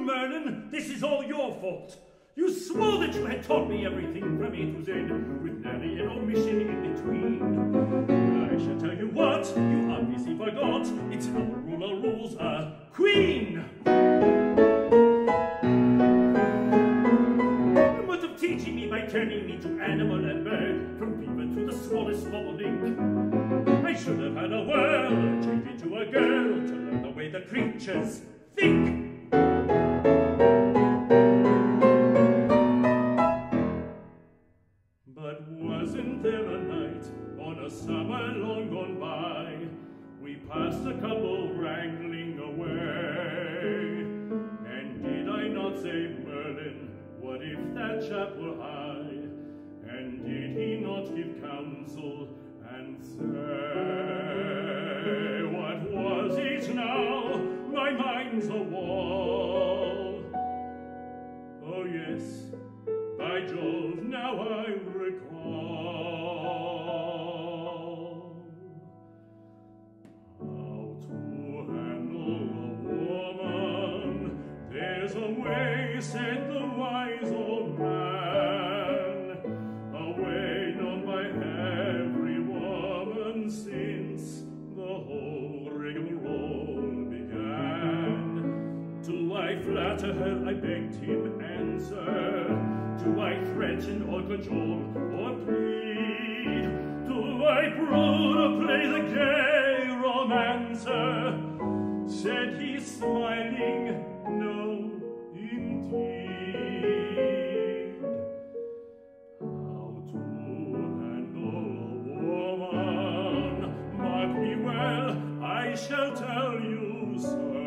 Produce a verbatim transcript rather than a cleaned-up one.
Merlin, this is all your fault. You swore that you had taught me everything from A to Z, with nary an omission in between. I shall tell you what, you obviously forgot. It's our ruler rules a queen. What of teaching me by turning me to animal and bird, from beaver to the smallest bobolink? I should have had a whirl, changed into a girl, to learn the way the creatures think. But wasn't there a night on a summer long gone by, we passed a couple wrangling away? And did I not say, Merlin, what if that chap were I? And did he not give counsel and say, what was it now? My mind's a wall. Oh yes, by Jove, now I recall. How to handle a woman, there's a way, said the wise old man, a way known by every woman since the whole rigmarole began. Do I flatter her? I begged him answer. Do I threaten or cajole or plead? Do I brood or play the gay romancer? Said he smiling, no, indeed. How to handle a woman? Mark me well, I shall tell you so.